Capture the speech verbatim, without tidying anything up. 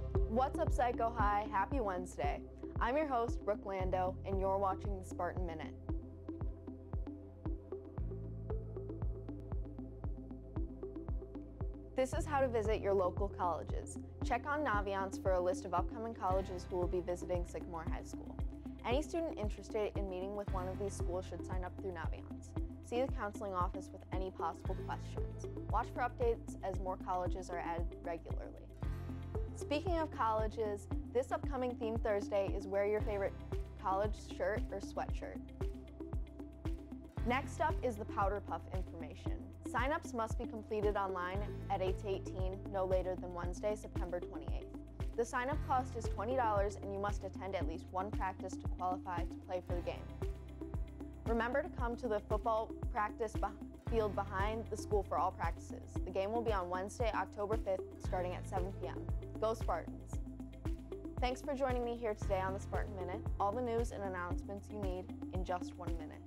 What's up, Psycho High? Happy Wednesday. I'm your host, Brooke Lando, and you're watching the Spartan Minute. This is how to visit your local colleges. Check on Naviance for a list of upcoming colleges who will be visiting Sycamore High School. Any student interested in meeting with one of these schools should sign up through Naviance. See the counseling office with any possible questions. Watch for updates as more colleges are added regularly. Speaking of colleges, this upcoming Theme Thursday is wear your favorite college shirt or sweatshirt. Next up is the Powder Puff information. Sign-ups must be completed online at eight to eighteen, no later than Wednesday, September twenty-eighth. The sign-up cost is twenty dollars and you must attend at least one practice to qualify to play for the game. Remember to come to the football practice field behind the school for all practices. The game will be on Wednesday, October fifth, starting at seven p m Go Spartans! Thanks for joining me here today on the Spartan Minute. All the news and announcements you need in just one minute.